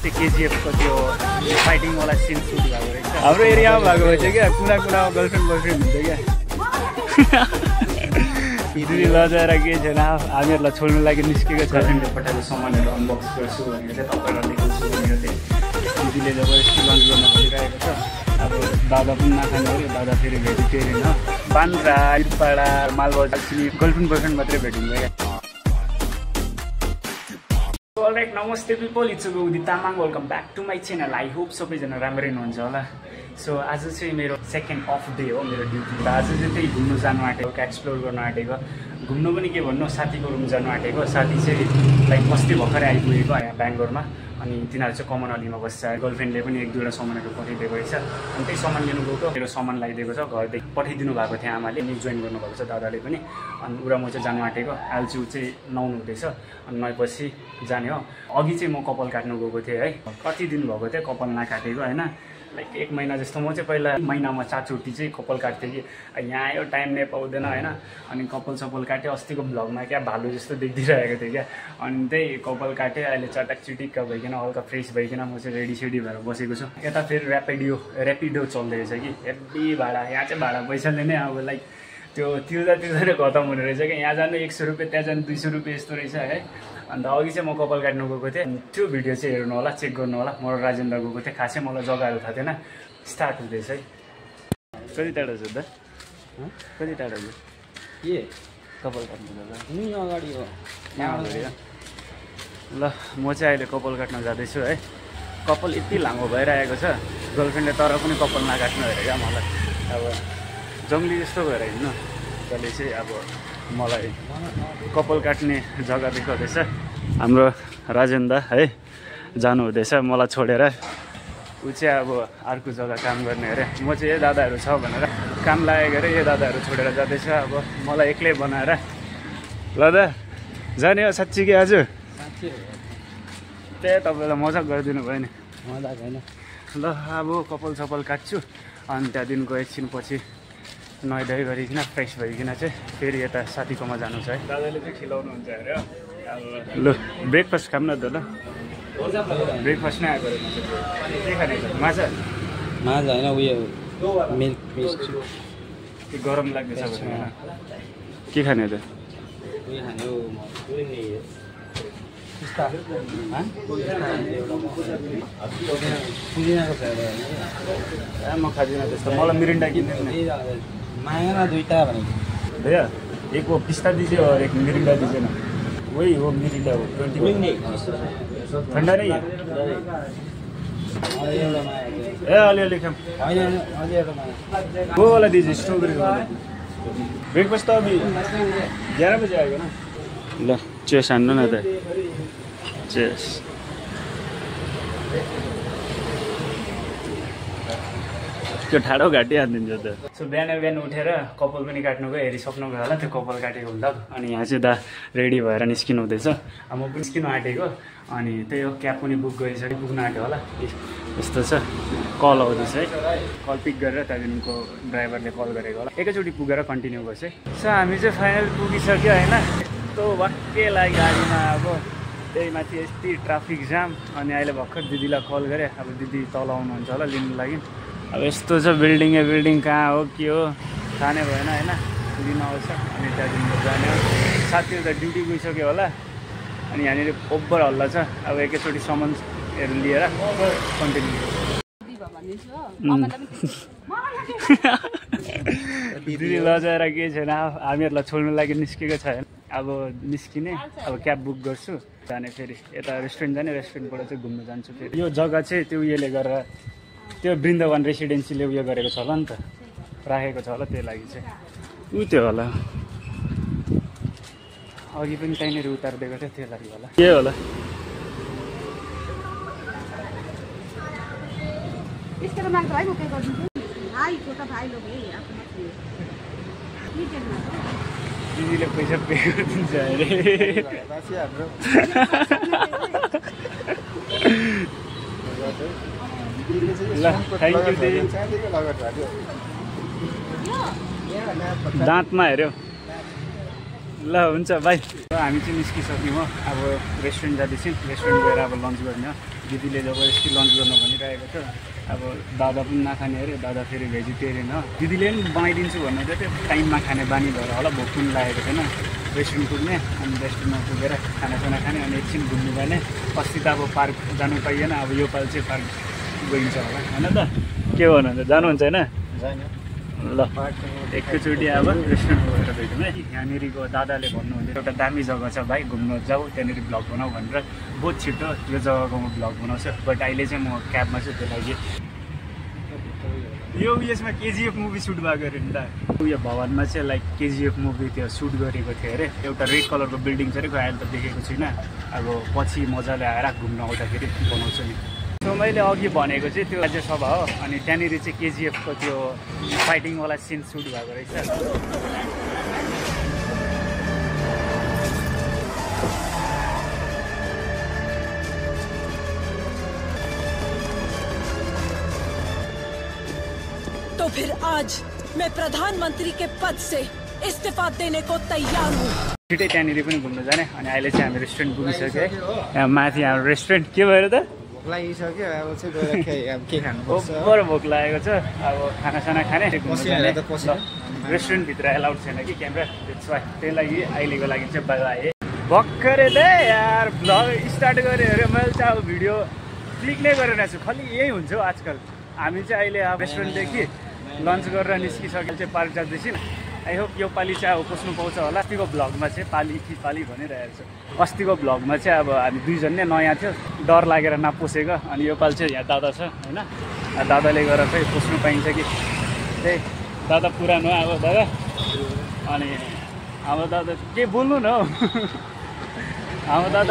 त्यो केजिएफको त्यो फाइटिङवाला scene suit भएको रहेछ हाम्रो एरियामा भएको रहेछ क्या कुना कुनामा गर्लफ्रेन्ड बोयफ्रेन्ड हुन्छ क्या दिदी लजाएर केही छैन हामीहरूलाई छोड्नु लागि निस्केको छ फ्रेन्डले पठाएको सामानहरू अनबक्स गर्छु भनेर चाहिँ तपाईँहरूलाई देखाउँछु भनेर चाहिँ दिदीले जबरजस्ती लन्च गर्न खोजिरहेको छ अब दादा पनि नखाने हो दादा फेरि भेजिटेरियन हो बान्द्रा इरपाडा मालबजार गर्लफ्रेन्ड बोयफ्रेन्ड मात्रै भेटिन्छ क्या अलराइट नमस्ते people it's Gaudi Tamang welcome back to my channel I hope सबैजना राम्रै हुनुहुन्छ होला सो आज चाहिँ मेरो सेकेन्ड अफ डे हो मेरो ड्युटी आज चाहिँ त्यही घुम्नु जानु आँटेको एक्सप्लोर गर्न आँटेको घुम्नु पनि के भन्नु साथीको रुम जानु आँटेको साथी चाहिँ लाइक अस्ति भर्खरै आइपुगेको यहाँ बेङ्गलोरमा अनि तिनीहरू चाहिँ कमन अलीमा बस्छ गर्लफ्रेन्डले पनि एक दुईवटा सामानहरू पठाइदिएको रहेछ अनि त्यही सामान लिनु गएको मेरो सामान लगाइदिएको छ घरदेखि पठाइदिनु भएको थियो आमाले अनि जोइन गर्नुभएको छ दादाले पनि अनि ऊ र म चाहिँ जानु आँटेको आइल्छु चाहिँ नुहाउनु हुँदैछ अनि नुहाएपछि जाने हो अघि चाहिँ म कपाल काट्नु गएको थिएँ है कति दिन भएको थियो कपाल नकाटेको होइन लाइक 1 महिना जस्तो म चाहिँ पहिला महिनामा 4 चोटि चाहिँ कपाल काट्थेँ कि यहाँ आयो टाइम नै पाउँदैन होइन अनि कपाल सपाल काटेँ अस्तिको भ्लगमा क्या भालु जस्तो देखिदिरहेको थिएँ क्या अनि त्यही कपाल काटेँ अहिले चटक चिटिक्क भइकन हल्का फ्रेस भइकन म चाहिँ रेडी सेडी भएर बसेको छु यता फेरि ऱ्यापिडो चल्दैछ कि हेभी भाडा यहाँ चाहिँ भाडा पैसाले नै अब लाइक त्यो तिर्दा नै खतम हुने रहेछ क्या यहाँ जानु 100 रुपियाँ त्यहाँ जानु 200 रुपियाँ यस्तो रहेछ है अन्त अघि चाहिँ म कपाल काट्नु गएको थिएँ त्यो भिडियो चाहिँ हेर्नु होला चेक गर्नु होला म राजेन्द्र गएको थिएँ खासै मलाई जग्गाहरू थाहा थिएन स्टार्ट हुँदैछ है कति टाढो छ त कति टाढो छ के कपाल काट्नु जाँदा अगाडि हो यहाँ अगाडि हो ल म चाहिँ अहिले कपाल काट्न जाँदैछु है कपाल यति लामो भइरहेको छ गर्लफ्रेन्डले तर पनि कपाल नकाट्नु हेरे क्या मलाई अब जङ्गली जस्तो भएर हिँड्नु त्यसले चाहिँ अब मलाई कपाल काट्ने जग्गा देखाउँदैछ हाम्रो राजेन्द्र है जानु हुँदैछ मलाई छोडेर ऊ चाहिँ अब अर्को जग्गा काम गर्ने अरे म चाहिँ यो दादाहरू छ भनेर काम लागेको अरे यो दादाहरू छोडेर जाँदैछ अब मलाई एक्लै बनाएर ल दा जाने हो साँच्ची कि आज त्यही तपाईँलाई मजाक गरिदिनु भयो नि मजाक होइन ल अब कपाल सपाल काट्छु अनि त्यहाँदेखिको एकछिनपछि नुहाइधुवाइ गरिकन फ्रेस भइकन चाहिँ फेरि यता साथीकोमा जानु छ है दादाले चाहिँ खिलाउनुहुन्छ अरे अब लु ब्रेकफास्ट खाऊँ न त ल ब्रेकफास्ट नै आएको के खाने माछा माछा होइन उयो मिल्क पेस्ट त्यो गरम लाग्दैछ भने के खाने त म खाँदिनँ त्यस्तो मलाई मिरिन्डा किन्दैन मागेन दुईटा भनेको भैया एक वो पिस्ता दीजिए और एक मिरिंडा दीजिए ना वही वो मिरिंडा वो 20 ठंडा नहीं है ए अलिअलि खाऊँ वो वाला दीजिए स्ट्रॉबेरी वाला ब्रेकफास्ट तो अभी 11 बजे आएगा ना ल चेस हान्नु न त चेस त्यो ठाडो घाँटी हानिदिन्छ त सो बिहान उठेर कपाल पनि काट्नुको हेरिसक्नुभयो होला त्यो कपाल काटेको भ्लग अनि यहाँ चाहिँ दा रेडी भएर निस्किनु हुँदैछ म पनि निस्किनु आँटेको अनि त्यही हो क्याब पनि बुक गरिसकेँ पुग्नु आँट्यो होला यस्तो छ कल आउँदैछ है कल पिक गरेर त्यहाँदेखिको ड्राइभरले कल गरेको होला एकैचोटि पुगेर कन्टिन्यू गर्छ है सो हामी चाहिँ फाइनल पुगिसक्यो होइन यस्तो वाक्कै लाग्यो गाडीमा अब त्यही माथि यति ट्राफिक जाम अनि अहिले भर्खर दिदीलाई कल गरेँ अब दिदी तल आउनुहुन्छ होला लिनु लागि अब यस्तो छ बिल्डिङ कहाँ हो के हो थाहा नै भएन होइन लिन आउँछ अनि त्यहाँदेखिको जाने हो साथीहरू त ड्युटी गइसक्यो होला अनि यहाँनिर ओभर हल्ला छ अब एकैचोटि सामानहरू लिएर कन्टिन्यू दिदी लजाएर केही छैन हामीहरूलाई छोड्नु लागि निस्केको छ अब निस्किने अब क्याब बुक गर्छु जाने फेरि यता रेस्टुरेन्ट जाने रेस्टुरेन्टबाट चाहिँ घुम्नु जान्छु फेरि यो जग्गा चाहिँ त्यो उयोले गरेर त्यो वृन्दावन रेसिडेन्सीले उयो गरेको छ होला नि त राखेको छ होला त्यही लागि चाहिँ ऊ त्यो होला अघि पनि त्यहीँनिर उतारिदिएको थियो त्यो लागि होला के होला दिदीले पैसा पे गरिदिन्छ अरे ल थ्याङ्क यू दिदी दाँतमा हेऱ्यो ल हुन्छ बाई। हामी चाहिँ निस्किसक्यौँ हो, अब रेस्टुरेन्ट जाँदैछौँ। रेस्टुरेन्ट गएर अब लन्च गर्ने हो। दिदीले जबरजस्ती लन्च गर्नु भनिरहेको छ। अब दादा पनि नखाने अरे, दादा फेरि भेजिटेरियन हो। दिदीले पनि बनाइदिन्छु भन्नु थियो, त्यो टाइममा खाने बानी भएर होला, भोक पनि लागेको थिएन। रेस्टुरेन्ट पुग्ने अनि रेस्टुरेन्टमा पुगेर खानासाना खाने अनि एकछिन घुम्नु जाने। अस्ति त अब पार्क जानु पाइएन, अब योपालि चाहिँ पार्क गइन्छ होला होइन त? के भन्नुहुन्छ, जानुहुन्छ होइन? ल एकैचोटि अब रेस्टुरेन्ट गएर भेटौँ है। यहाँनिरको दादाले भन्नुहुन्थ्यो एउटा दामी जग्गा छ भाइ, घुम्न जाऊ, त्यहाँनिर भ्लग बनाऊ भनेर। बहुत छिटो यो जग्गाको म भ्लग बनाउँछु, बट अहिले चाहिँ म क्याबमा छु, त्यो लागि। यो उयसमा केजिएफ मुभी सुट भएको अरे नि त। उयो भवनमा चाहिँ लाइक केजिएफ मुभी त्यो सुट गरेको थियो अरे। एउटा रेड कलरको बिल्डिङ छ अरे, अहिले त देखेको छुइनँ। अब पछि मजाले आएर घुम्न आउँदाखेरि बनाउँछु नि। सो मैले अघि भनेको चाहिँ त्यो राज्यसभा हो, अनि त्यहाँनिर चाहिँ केजिएफको त्यो फाइटिङवाला सिन सुट भएको रहेछ। तो फिर आज मैं प्रधानमंत्री के पद से इस्तीफा देने को तैयार हूँ। छिटै त्यहाँनिर पनि घुम्न जाने। अनि अहिले चाहिँ हामी रेस्टुरेन्ट पुगिसक्यो है। यहाँ माथि हाम्रो रेस्टुरेन्ट के भएर त लागिसक्यो, अब चाहिँ गएर के खानुपर्छ। ओभर भोक लागेको छ, अब खानासाना खाने। रेस्टुरेन्टभित्र एलाउड छैन कि क्यामेरा, त्यस वाइ त्यही लागि अहिलेको लागि चाहिँ बाहिर आएँ। भर्खरै दे यार भ्लग स्टार्ट गरेँ अरे, मैले चाहिँ अब भिडियो क्लिक नै गरेर छु, खालि यही हुन्छ हौ आजकल। हामी चाहिँ अहिले अब रेस्टुरेन्टदेखि लन्च गरेर निस्किसकेर चाहिँ पार्क जाँदैछौँ। आई होप यो पालि चाहिँ अब पस्नु पाउँछ होला। अस्तिको भ्लगमा चाहिँ पालि कि पालि भनिरहेको छु। अस्तिको भ्लगमा चाहिँ अब हामी दुईजना नै नयाँ थियो, डर लागेर नपसेको। अनि यो पालि चाहिँ यहाँ दादा छ होइन, दादाले गरेर चाहिँ पस्नु पाइन्छ कि। त्यही दादा पुरानो अब दादा। अनि अब दादा के बोल्नु न हौ। हाम्रो दादा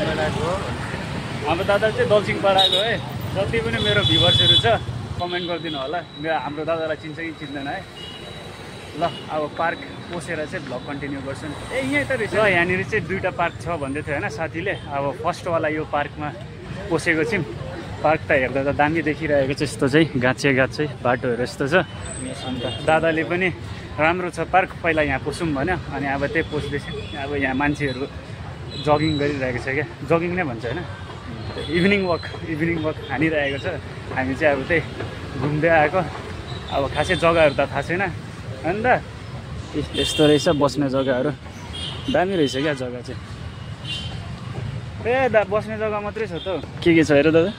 चाहिँ दलसिङपाडाको है। जति पनि मेरो भ्युवर्सहरू छ कमेन्ट गरिदिनु होला, हाम्रो दादालाई चिन्छ कि चिन्दैन है। ल अब पार्क पसेर चाहिँ भ्लग कन्टिन्यू गर्छु नि। यहीँ त रहेछ। यहाँनिर चाहिँ दुईवटा पार्क छ भन्दै थियो होइन साथीले। अब फर्स्टवाला यो पार्कमा पसेको छौँ। पार्क त हेर्दा त दामी देखिरहेको छ, यस्तो चाहिँ गाँचे बाटोहरू यस्तो छ। अन्त दादाले पनि राम्रो छ पार्क, पहिला यहाँ पसौँ भन्यो। अनि अब त्यही पस्दैछ। अब यहाँ मान्छेहरू जगिङ गरिरहेको छ क्या, जगिङ नै भन्छ होइन, इभिनिङ वक हानिरहेको छ। हामी चाहिँ अब त्यही घुम्दै आएको। अब खासै जग्गाहरू त थाहा छैन अन्त यस्तो रहेछ बस्ने जग्गाहरू, दामी रहेछ क्या जग्गा चाहिँ। ए दा बस्ने जग्गा मात्रै छ त, के छ हेर दादा?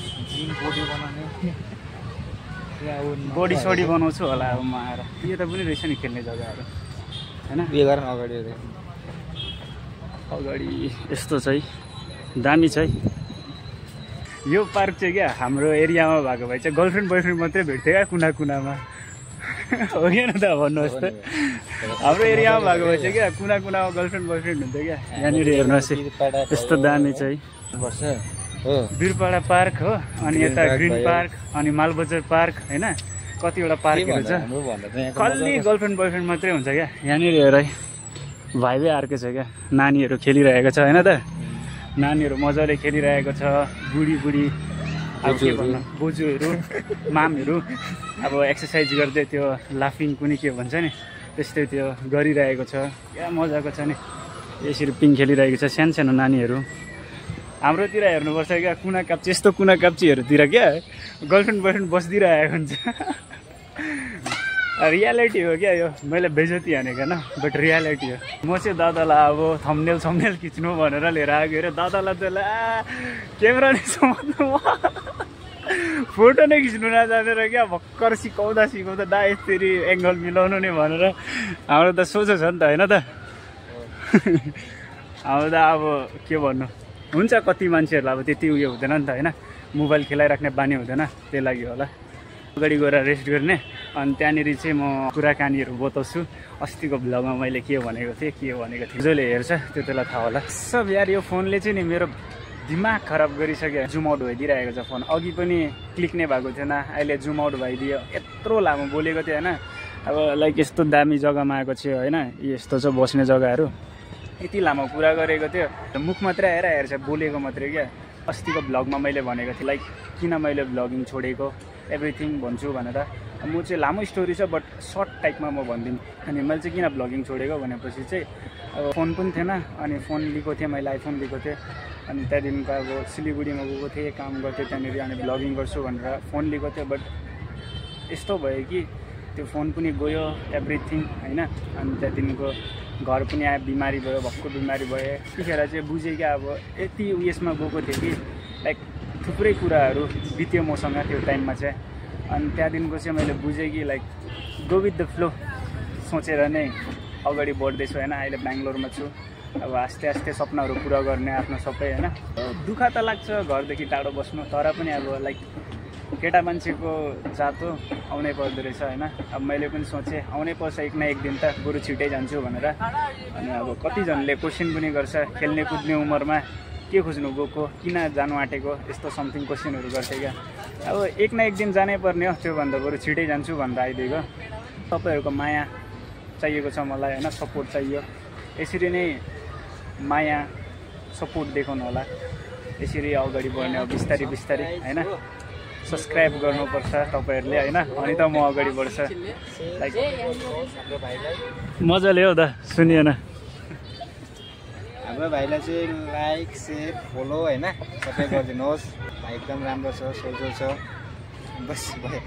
बडी सडी बनाउँछु होला अब म आएर। यो त पनि रहेछ नि खेल्ने जग्गाहरू होइन। अगाडि यस्तो छ है, दामी छ है यो पार्क चाहिँ। क्या हाम्रो एरियामा भएको भए चाहिँ गर्लफ्रेन्ड बोयफ्रेन्ड मात्रै भेट्थ्यो क्या कुना कुनामा, हो कि न त भन्नुहोस् त। हाम्रो एरियामा भएको भए चाहिँ क्या कुना कुनामा गर्लफ्रेन्ड बोयफ्रेन्ड हुन्थ्यो क्या। यहाँनिर हेर्नुहोस् यस्तो दामी छ है। बिरपाडा पार्क हो, अनि यता ग्रिन पार्क, अनि मालबजार पार्क होइन, कतिवटा पार्कहरू छ। कल्ली गर्लफ्रेन्ड बोयफ्रेन्ड मात्रै हुन्छ क्या। यहाँनिर हेर है, भाइबै अर्कै छ क्या। नानीहरू खेलिरहेको छ होइन त, नानीहरू मजाले खेलिरहेको छ। बुढी अब के भन्नु, बोजूहरू मामहरू अब एक्सर्साइज गर्दै त्यो लाफिङ कुनै के भन्छ नि त्यस्तै त्यो गरिरहेको छ। क्या मजाको छ नि, यसरी पिङ खेलिरहेको छ सानो नानीहरू। हाम्रोतिर हेर्नुपर्छ क्या कुना काप्ची, यस्तो कुना काप्चीहरूतिर क्या गर्लफ्रेन्ड बोयफ्रेन्ड बसिदिरहेको हुन्छ। रियालिटी हो क्या यो, मैले बेइज्जती हानेको होइन, बट रियालिटी हो। म चाहिँ दादालाई अब थम्बनेल खिच्नु भनेर लिएर आएको अरे। दादालाई त ला क्यामेरा नै समात्नु, फोटो नै खिच्नु नजानेर क्या। भर्खर सिकाउँदा दा यसरी एङ्गल मिलाउनु नि भनेर। हाम्रो त सोझो छ नि त होइन त। हाम्रो त अब के भन्नु, हुन्छ कति मान्छेहरूलाई अब त्यति उयो हुँदैन नि त होइन, मोबाइल खेलाइराख्ने बानी हुँदैन, त्यही लागि होला। अगाडि गएर रेस्ट गर्ने। अनि त्यहाँनिर चाहिँ म कुराकानीहरू बताउँछु। अस्तिको भ्लगमा मैले के भनेको थिएँ, जसले हेर्छ त्यो त्यसलाई थाहा होला। सब यार यो फोनले चाहिँ नि मेरो दिमाग खराब गरिसक्यो। जुम आउट भइदिइरहेको छ फोन। अघि पनि क्लिक नै भएको थिएन, अहिले जुम आउट भइदियो। यत्रो लामो बोलेको थियो होइन। अब लाइक यस्तो दामी जग्गामा आएको थियो होइन, यस्तो छ बस्ने जग्गाहरू। यति लामो कुरा गरेको थियो, मुख मात्रै आएर हेर्छ, बोलेको मात्रै क्या। अस्तिको भ्लगमा मैले भनेको थिएँ लाइक किन मैले भ्लगिङ छोडेको, एभ्रिथिङ भन्छु भनेर। म चाहिँ लामो स्टोरी छ बट सर्ट टाइपमा म भनिदिन्छु। अनि मैले चाहिँ किन भ्लगिङ छोडेको भनेपछि चाहिँ अब फोन पनि थिएन अनि फोन लिएको थिएँ मैले, आइफोन लिएको थिएँ। अनि त्यहाँदेखिको अब सिलिगुडीमा गएको थिएँ, काम गर्थेँ त्यहाँनिर, अनि ब्लगिङ गर्छु भनेर फोन लिएको थिएँ। बट यस्तो भयो कि त्यो फोन पनि गयो, एभ्रिथिङ होइन। अनि त्यहाँदेखिको घर पनि आयो, बिमारी भयो, भक्कु बिमारी भयो। त्यतिखेर चाहिँ बुझेँ कि अब यति उयसमा गएको थिएँ कि लाइक थुप्रै कुराहरू बित्यो मसँग त्यो टाइममा चाहिँ। अनि त्यहाँदेखिको चाहिँ मैले बुझेँ कि like go with the flow सोचेर नै अगाडि बढ्दैछु होइन। अहिले बेङ्गलोरमा छु, अब आस्ते आस्ते सपनाहरू पुरा गर्ने आफ्नो सबै होइन। दुःख त लाग्छ घरदेखि टाढो बस्नु, तर पनि अब लाइक केटा मान्छेको जात हो, आउनै पर्दो रहेछ होइन। अब मैले पनि सोचेँ आउनै पर्छ एक न एक दिन त, बरु छिटै जान्छु भनेर। अनि अब कतिजनाले क्वेसन पनि गर्छ, खेल्ने कुद्ने उमेरमा के खोज्नु गएको, किन जानु आँटेको, यस्तो समथिङ क्वेसनहरू गर्छ क्या। अब एक न एक दिन जानै पर्ने हो, त्योभन्दा बरु छिटै जान्छु भनेर आइदिएको। तपाईँहरूको माया चाहिएको छ मलाई होइन, सपोर्ट चाहियो। यसरी नै माया सपोर्ट देखाउनु होला, यसरी अगाडि बढ्ने हो बिस्तारै बिस्तारै होइन। सब्सक्राइब गर्नुपर्छ तपाईँहरूले होइन, अनि त म अगाडि बढ्छ। लाइक मजाले हो दा, सुनिएन। हाम्रो भाइलाई चाहिँ लाइक सेयर फलो होइन सबै गरिदिनुहोस्। एकदम राम्रो छ, सोझो छ, बस भयो।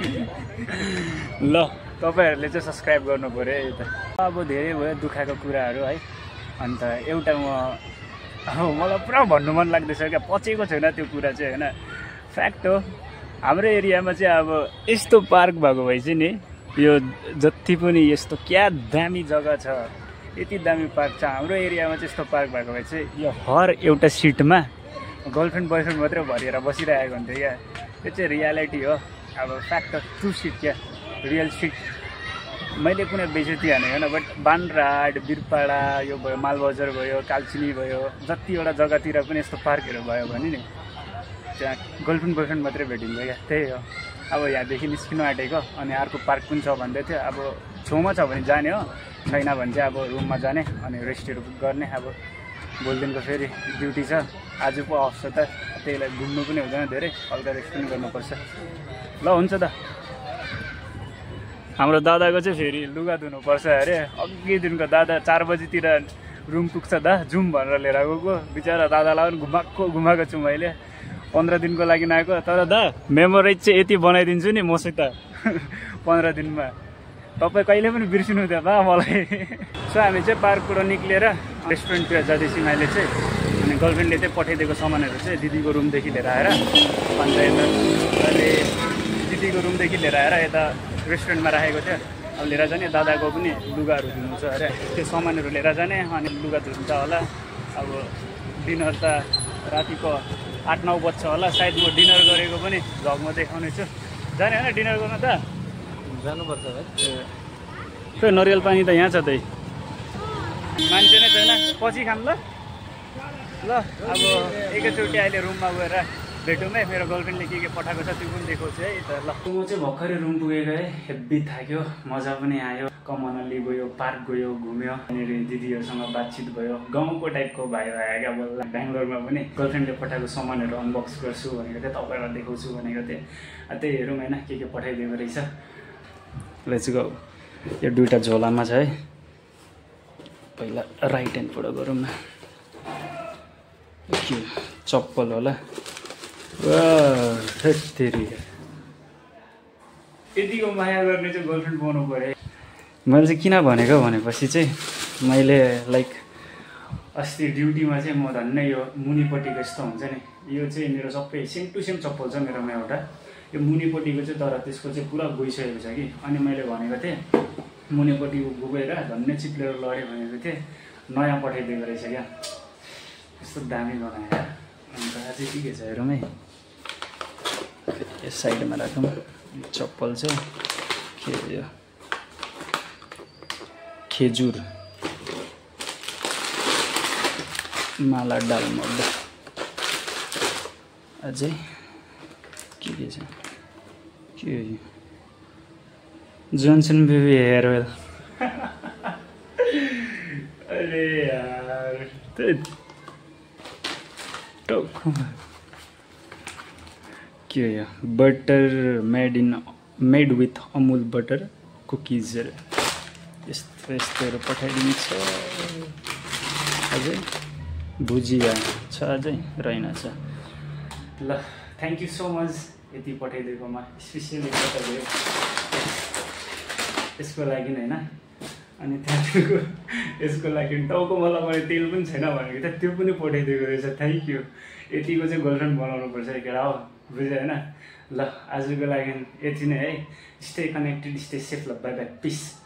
ल तपाईँहरूले चाहिँ सब्सक्राइब गर्नु पऱ्यो है त। अब धेरै भयो दुःखको कुराहरू है। अन्त एउटा मलाई पुरा भन्नु मन लाग्दैछ क्या, पचेको छैन त्यो कुरा चाहिँ होइन। फ्याक्ट हो, हाम्रो एरियामा चाहिँ अब यस्तो पार्क भएको भए चाहिँ नि, यो जति पनि यस्तो क्या दामी जग्गा छ, यति दामी पार्क छ हाम्रो एरियामा चाहिँ। यस्तो पार्क भएको भए चाहिँ यो हर एउटा सिटमा गर्लफ्रेन्ड बोयफ्रेन्ड मात्रै भरिएर बसिरहेको हुन्थ्यो क्या। त्यो चाहिँ रियालिटी हो, अब फ्याक्ट ट्रु सिट क्या, रियल सिट। मैले कुनै बेइज्जती हाने होइन, बट बानराड, बिरपाडा, यो भयो मालबजार भयो, कालचिनी भयो, जतिवटा जग्गातिर पनि यस्तो पार्कहरू भयो भने नि त्यहाँ गर्लफ्रेन्ड बोयफ्रेन्ड मात्रै भेटिन्छ क्या। त्यही हो, अब यहाँदेखि निस्किनु आँटेको, अनि अर्को पार्क पनि छ भन्दै थियो। अब छेउमा छ भने जाने हो, छैन भने चाहिँ अब रुममा जाने अनि रेस्टहरू गर्ने। अब भोलिदेखिको फेरि ड्युटी छ, आज पो अफ छ त, त्यही लागि घुम्नु पनि हुँदैन धेरै, हल्का रेस्ट पनि गर्नुपर्छ। ल हुन्छ त। हाम्रो दादाको चाहिँ फेरि लुगा धुनुपर्छ अरे। अघि दिनको दादा 4 बजीतिर रुम पुग्छ दा, जाउँ भनेर लिएर गएको। बिचरा दादालाई पनि घुमाएको छु मैले, 15 दिनको लागि आएको। तर दा मेमोरेज चाहिँ यति बनाइदिन्छु नि मसित 15 दिनमा, तपाईँ कहिले पनि बिर्सिनु हुँदैन मलाई। सो हामी चाहिँ पार्कबाट निक्लिएर रेस्टुरेन्टतिर जाँदैछु मैले चाहिँ। अनि गर्लफ्रेन्डले चाहिँ पठाइदिएको सामानहरू चाहिँ दिदीको रुमदेखि लिएर आएर, अन्त यता अहिले दिदीको रुमदेखि लिएर आएर यता रेस्टुरेन्टमा राखेको थियो। अब लिएर जाने, दादाको पनि लुगाहरू धुनु छ अरे, त्यो सामानहरू लिएर जाने अनि लुगा धुन्छ होला। अब डिनर त रातिको 8-9 बज्छ होला सायद। म डिनर गरेको पनि भ्लगमा देखाउने छु। जाने होइन डिनर गर्न त? जानुपर्छ भाइ। त्यो नरिवल पानी त यहाँ छ त्यही, मान्छे नै छैन, पछि खाम ल। ल अब एकैचोटि अहिले रुममा गएर भेटौँ है, मेरो गर्लफ्रेन्डले के पठाएको छ त्यो पनि देखाउँछु है त। ल म चाहिँ भर्खरै रुम पुगेको है, हेब्बी थाक्यो, मजा पनि आयो। कमनली गयो, पार्क गयो, घुम्यो, अनि दिदीहरूसँग बातचित भयो, गाउँको टाइपको भयो क्या। बोल्दा बेङ्गलोरमा पनि गर्लफ्रेन्डले पठाएको सामानहरू अनबक्स गर्छु भनेको थिएँ, तपाईँलाई देखाउँछु भनेको थिएँ। त्यही हेरौँ होइन के पठाइदिएको रहेछ। Let's go. यो दुईवटा झोलामा छ है, पहिला राइट ह्यान्डबाट गरौँ न। के चप्पल होला, फेरि यतिको माया गर्ने चाहिँ गर्लफ्रेन्ड बनाउनु पऱ्यो। मैले चाहिँ किन भनेको भनेपछि चाहिँ मैले लाइक अस्ति ड्युटीमा चाहिँ म धन्नै यो मुनिपट्टिको यस्तो हुन्छ नि, यो चाहिँ मेरो सबै सेम टु सेम चप्पल छ मेरोमा एउटा। यो मुनिपट्टिको चाहिँ तर त्यसको चाहिँ पुरा गइसकेको छ कि। अनि मैले भनेको थिएँ मुनिपट्टि गएर धन्नै चिप्लेर लड्यो भनेको थिएँ, नयाँ पठाइदिएको रहेछ क्या। यस्तो दामी बनाएर। अन्त अझै के छ हेरौँ है, यस साइडमा राखौँ। चप्पल चाहिँ के यो खेजुर माला डालमर्दा। अझै के छ, के हो जोन्सन बेबी हेयर ओइल। अरे यार के हो, butter made with Amul butter cookies. यस्तो यस्तोहरू पठाइदिन्छ। अझै भुजिया छ, अझै रहेनछ। ल थ्याङ्क यू सो मच यति पठाइदिएकोमा, स्पेसियली पठाइदियो यसको लागि होइन। अनि त्यहाँदेखिको यसको लागि टाउको मलाई तेल पनि छैन भनेको त त्यो पनि पठाइदिएको रहेछ। Thank you. यतिको चाहिँ गर्लफ्रेन्ड बनाउनुपर्छ केटा हो, बुझ्यो होइन। ल आजको लागि यति नै है। स्टे कनेक्टेड, स्टे सेफ, ल बाई बाई, पिस।